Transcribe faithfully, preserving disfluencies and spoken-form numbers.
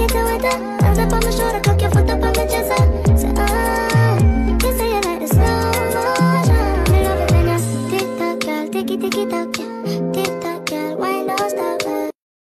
waiter, waiter. Hands up on my shoulder, cock your foot up on my chest. Say, ah, you say you like the slow motion. Me love it when you tick tock, girl, ticky ticky tock, yeah. Tick tock, girl, wine don't stop, girl.